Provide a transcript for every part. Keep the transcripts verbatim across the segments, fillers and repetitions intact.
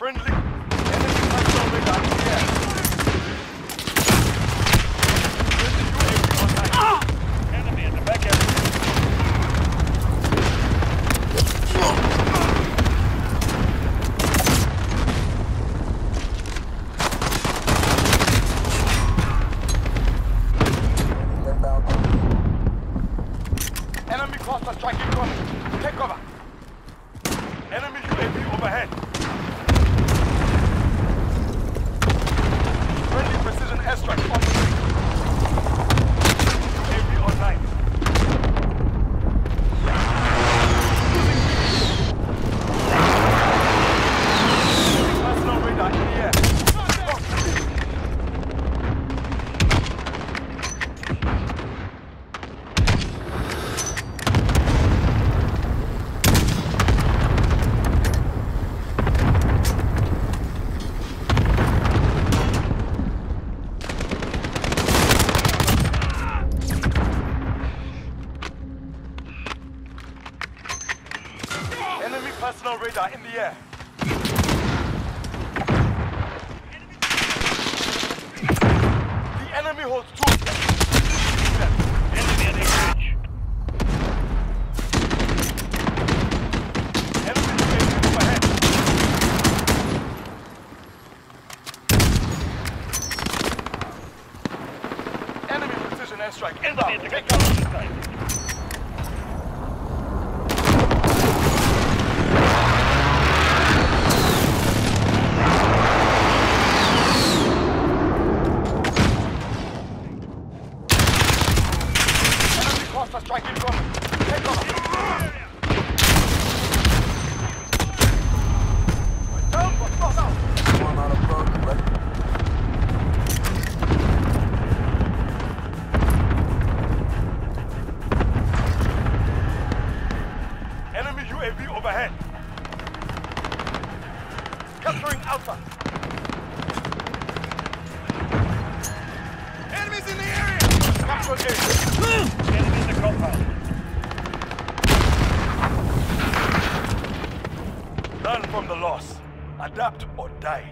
Friendly. Enemy personnel radar in the air. Enemy in the back area. Enemy cluster strike incoming. Take cover. Enemy U A V overhead. Friendly precision airstrike on the way. U A V online. Personal radar in the air. Enemy personal radar in the air. The enemy holds two. Enemy at engage. Enemy U A V overhead. Enemy precision airstrike inbound. Take cover. Cluster strike incoming. Take cover. We're down, but not out. One out of boat, ready. Enemy U A V overhead. Capturing Alpha. Enemies in the area. Capture engagement. Enemy in the compound. Learn from the loss. Adapt or die.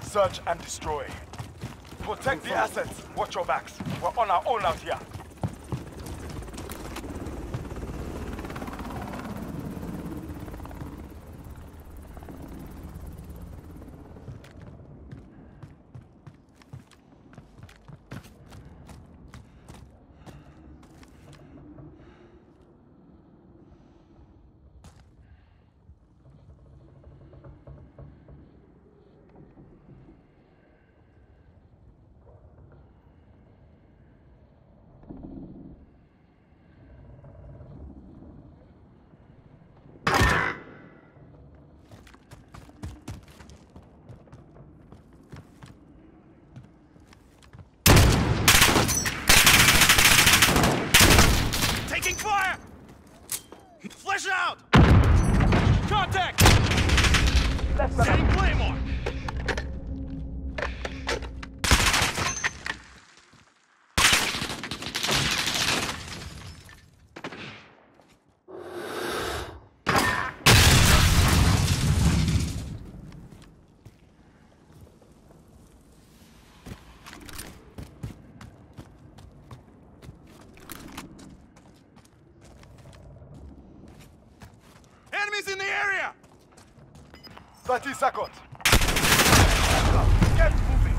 Search and destroy. Protect the assets. Watch your backs. We're on our own out here. Taking fire! Flash out! Contact! Setting Claymore! Enemies in the area! thirty seconds. Get moving.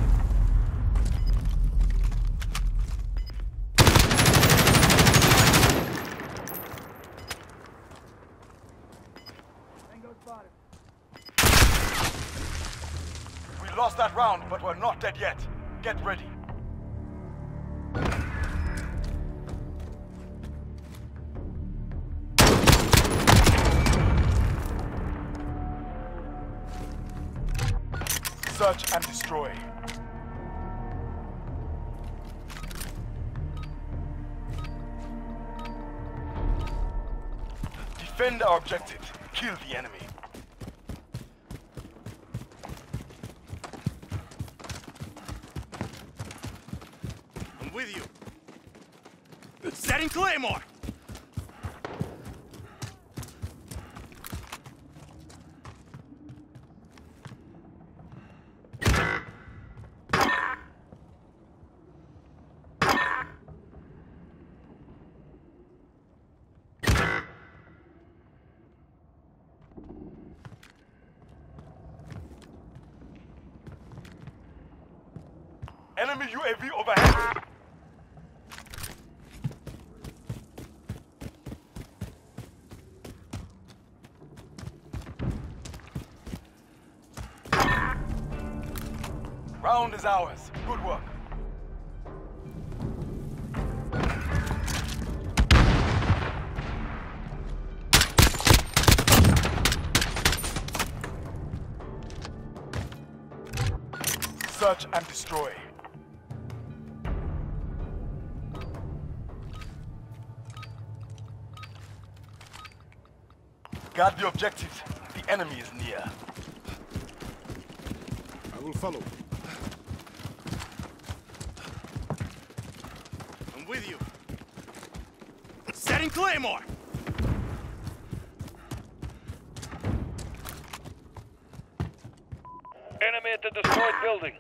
We lost that round, but we're not dead yet. Get ready. Search and destroy. Defend our objective. Kill the enemy. I'm with you. Setting Claymore! Enemy U A V overhead. Round is ours. Good work. Search and destroy. Guard the objectives. The enemy is near. I will follow. I'm with you. Setting Claymore! Enemy at the destroyed building.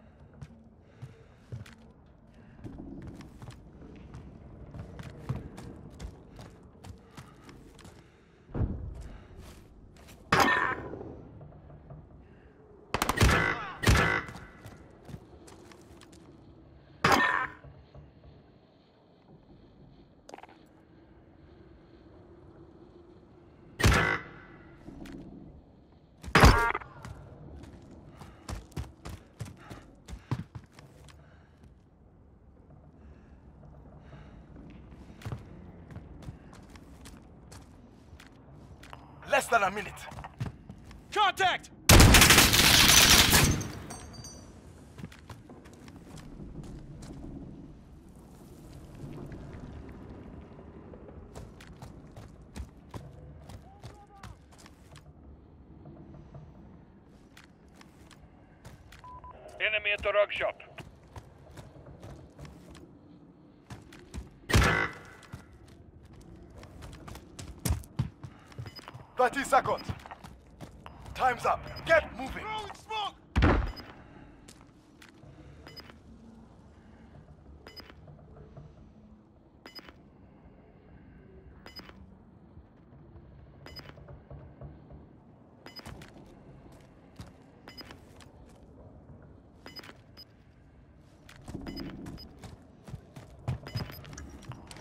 Less than a minute. Contact! Enemy at the rug shop. thirty seconds. Time's up. Get moving. Throwing smoke!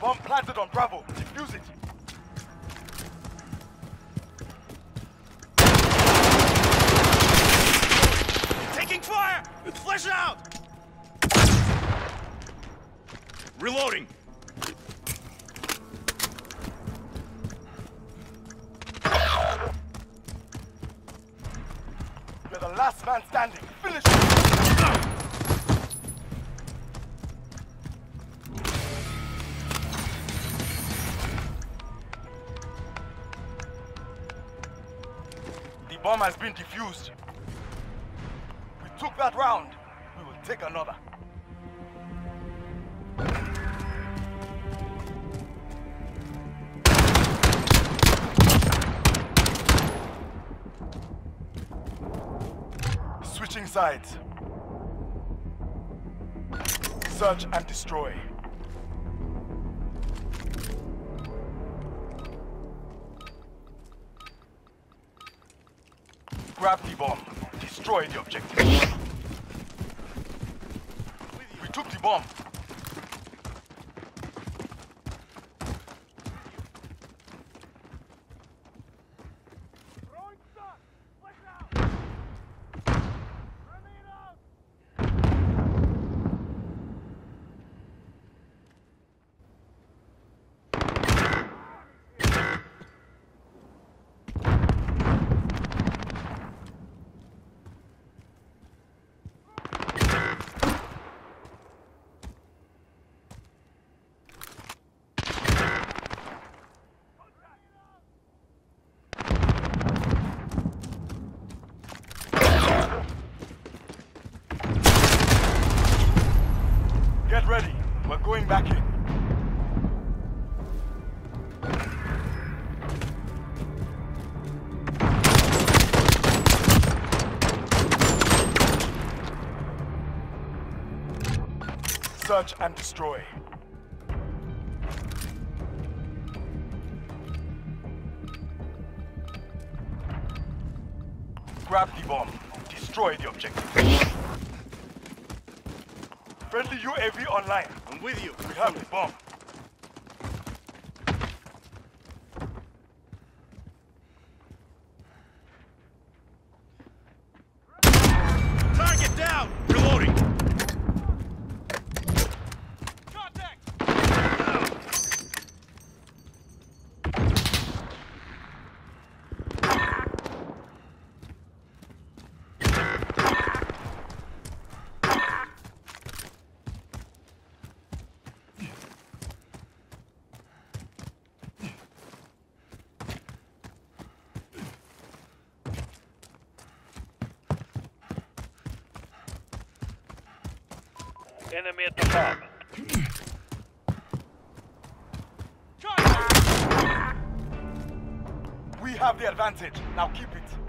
Bomb planted on Bravo. Defuse it. Taking fire! Flash out! Reloading! You're the last man standing. Finish it! The bomb has been defused. We took that round. We will take another. Switching sides. Search and destroy. Grab the bomb. Destroy the objective. We took the bomb. Get ready. We're going back in. Search and destroy. Grab the bomb. Destroy the objective. Friendly U A V online. I'm with you. We have the bomb. Target down! Reloading! Contact! Enemy at the farm. We have the advantage. Now keep it.